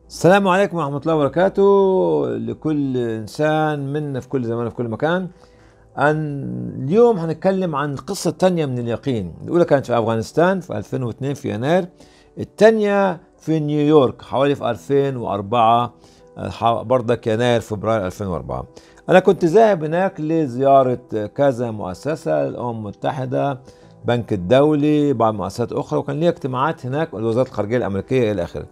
السلام عليكم ورحمة الله وبركاته لكل إنسان منا في كل زمان وفي كل مكان. اليوم هنتكلم عن القصة الثانية من اليقين. الأولى كانت في أفغانستان في 2002 في يناير، الثانية في نيويورك حوالي في 2004 برضك يناير فبراير 2004. أنا كنت ذاهب هناك لزيارة كذا مؤسسة، الأمم المتحدة، بنك الدولي، بعض مؤسسات أخرى، وكان لي اجتماعات هناك وزارة الخارجية الأمريكية إلى آخره.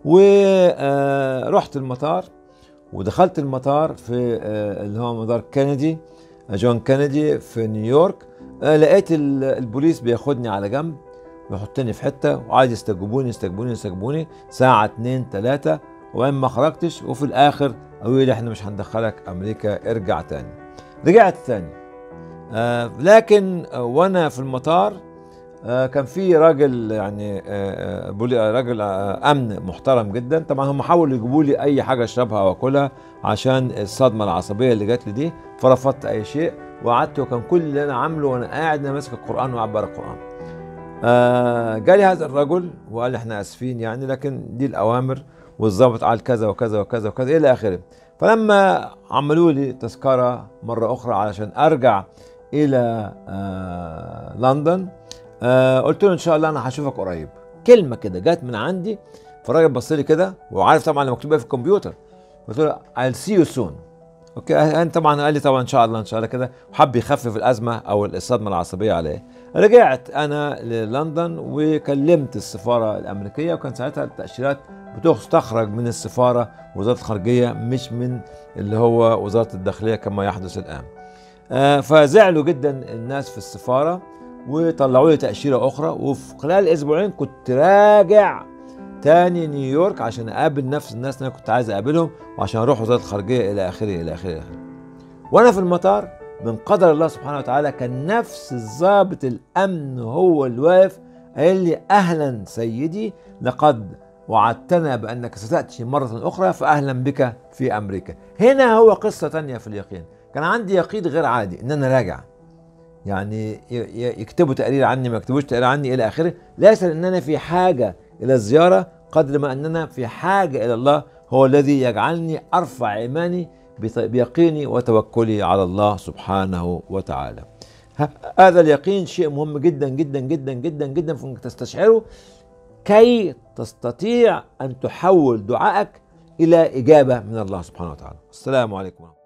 ورحت المطار ودخلت المطار في اللي هو مطار كندي، جون كندي في نيويورك. لقيت البوليس بياخدني على جنب ويحطني في حته وعايز يستجوبوني ساعه 2 3، وبعدين ما خرجتش، وفي الاخر قالوا لي احنا مش هندخلك امريكا، ارجع تاني. رجعت تاني. لكن وانا في المطار كان في راجل يعني راجل امن محترم جدا. طبعا هم حاولوا يجيبوا لي اي حاجه اشربها او اكلها عشان الصدمه العصبيه اللي جات لي دي، فرفضت اي شيء وقعدت، وكان كل اللي انا عامله وانا قاعد انا ماسك القران وقاعد بقرا القران. جالي هذا الرجل وقال لي احنا اسفين يعني، لكن دي الاوامر، والضابط قال كذا وكذا وكذا وكذا الى اخره. فلما عملوا لي تذكره مره اخرى علشان ارجع الى لندن، قلت له ان شاء الله انا هشوفك قريب. كلمه كده جت من عندي، فالراجل بص لي كده وعارف طبعا اللي مكتوب ايه في الكمبيوتر. قلت له I'll see you soon. اوكي، طبعا قال لي طبعا ان شاء الله ان شاء الله كده، وحب يخفف الازمه او الصدمه العصبيه عليه. رجعت انا للندن وكلمت السفاره الامريكيه، وكان ساعتها التاشيرات بتستخرج من السفاره وزاره الخارجيه مش من اللي هو وزاره الداخليه كما يحدث الان. فزعلوا جدا الناس في السفاره وطلعوا لي تأشيرة أخرى، وفي خلال أسبوعين كنت راجع تاني نيويورك عشان أقابل نفس الناس اللي أنا كنت عايز أقابلهم، وعشان أروح وزارة الخارجية إلى آخره إلى آخره إلى آخره. وأنا في المطار من قدر الله سبحانه وتعالى كان نفس الضابط الأمن هو اللي واقف قال لي أهلا سيدي، لقد وعدتنا بأنك ستأتي مرة أخرى، فأهلا بك في أمريكا. هنا هو قصة تانية في اليقين. كان عندي يقين غير عادي إن أنا راجع، يعني يكتبوا تقرير عني ما يكتبوش تقرير عني الى اخره، ليس اننا في حاجه الى الزياره قدر ما اننا في حاجه الى الله، هو الذي يجعلني ارفع ايماني بيقيني وتوكلي على الله سبحانه وتعالى. هذا اليقين شيء مهم جدا جدا جدا جدا جدا في انك تستشعره كي تستطيع ان تحول دعائك الى اجابه من الله سبحانه وتعالى. السلام عليكم.